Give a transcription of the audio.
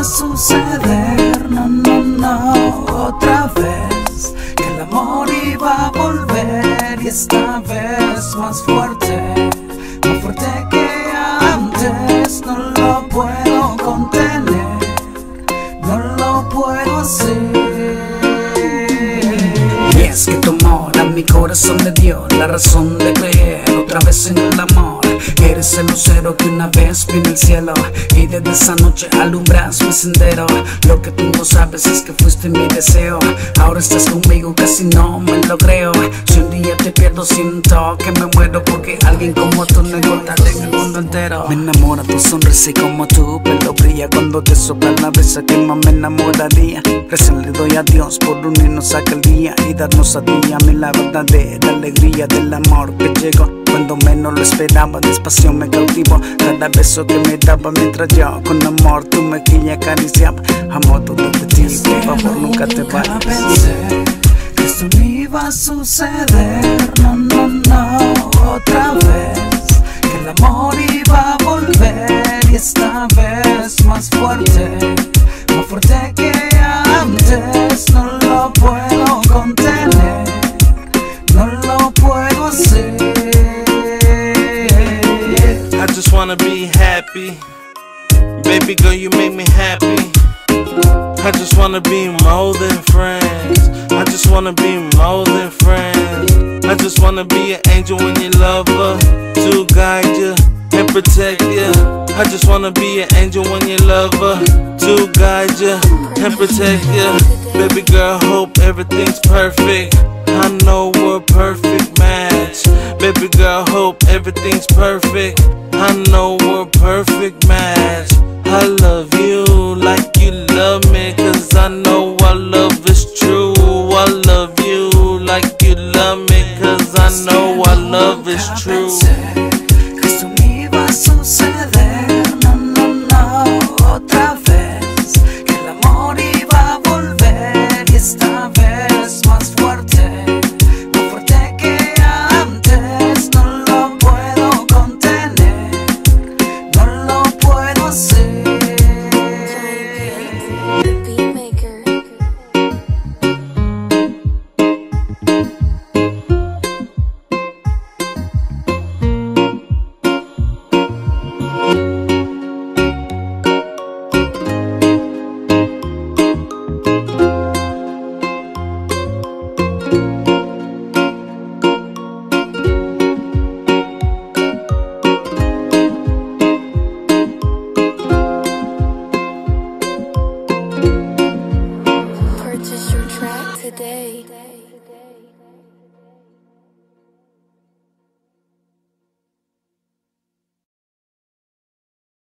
suceder, no, no, no, otra vez, que el amor iba a volver y esta vez más fuerte que antes. No lo puedo contener, no lo puedo hacer. Y es que tu amor a mi corazón le dio la razón de creer otra vez en el amor. Eres el lucero que una vez vi en el cielo y desde esa noche alumbras mi sendero. Lo que tú no sabes es que fuiste mi deseo. Ahora estás conmigo, casi no me lo creo. Si un día te pierdo siento que me muero, porque alguien como tú no encontraré en el mundo entero. Me enamora tu sonrisa y como tu pelo brilla cuando te sopla la brisa que más me enamoraría. Recién le doy a Dios por unirnos aquel día y darnos a ti y a mí la verdadera alegría del amor que llegó cuando menos lo esperaba. Despacio me cautivo cada beso que me daba, mientras yo con amor tu mejilla acariciaba. Amo todo de ti, por favor nunca te vayas. Pensé que esto no iba a suceder, no, no, no, otra vez, que el amor iba a volver y esta vez más fuerte que antes. No lo puedo contener, no lo puedo hacer. I just wanna be happy, baby girl, you make me happy. I just wanna be more than friends. I just wanna be more than friends. I just wanna be an angel when you love her, to guide you and protect you. I just wanna be an angel when you love her, to guide you and protect you. Baby girl, hope everything's perfect. I know we're a perfect match. Baby girl, hope everything's perfect. I know we're a perfect match. I love you like you love me, cause I know our love is true. I love you like you love me, cause I know our love is true. Que esto me iba a suceder, no, no, no, otra vez, que el amor iba a volver y esta vez más fuerte que antes. No lo puedo contener, no lo puedo hacer. Purchase your track today.